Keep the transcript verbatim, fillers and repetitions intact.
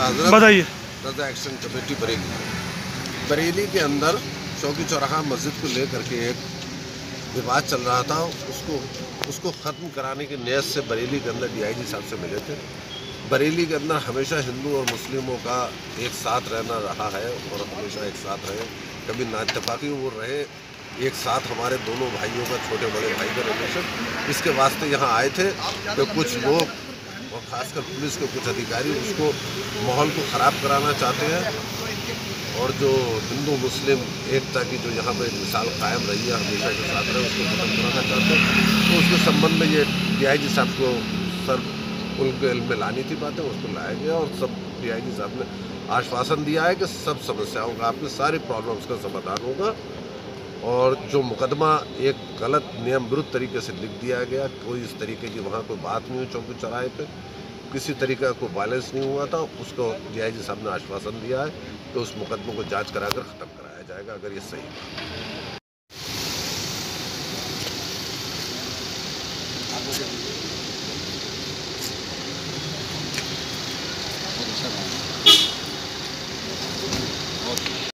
आला हजरत बताइए। Raza action committee Bareilly Bareilly के अंदर चौकी चौराहा मस्जिद को लेकर के एक विवाद चल रहा था। उसको उसको ख़त्म कराने की नीयत से बरेली के अंदर डीआईजी साहब से मिले थे। बरेली के अंदर हमेशा हिंदू और मुस्लिमों का एक साथ रहना रहा है और हमेशा एक साथ रहे, कभी ना इत्तेफाकी वो रहे, एक साथ हमारे दोनों भाइयों का, छोटे बड़े भाई का रिलेशन। इसके वास्ते यहाँ आए थे तो कुछ लोग और ख़ासकर पुलिस के कुछ अधिकारी उसको माहौल को ख़राब कराना चाहते हैं और जो हिंदू मुस्लिम एकता की जो यहाँ पर मिसाल कायम रही है, हमेशा के साथ रहे, उसको ख़त्म कराना चाहते हैं। तो उसके संबंध में ये डीआईजी साहब को सर उनके इल्म में लानी थी बातें, उसको लाया गया और सब डीआईजी साहब ने आश्वासन दिया है कि सब समस्याओं का, आपके सारे प्रॉब्लम्स का समाधान होगा। और जो मुकदमा एक गलत नियम विरुद्ध तरीके से लिख दिया गया, कोई इस तरीके की वहाँ कोई बात नहीं हुई, चौकी चौराहे पे किसी तरीके का कोई वायलेंस नहीं हुआ था, उसको डीआईजी साहब ने आश्वासन दिया है कि उस मुकदमे को जांच कराकर ख़त्म कराया जाएगा अगर ये सही है।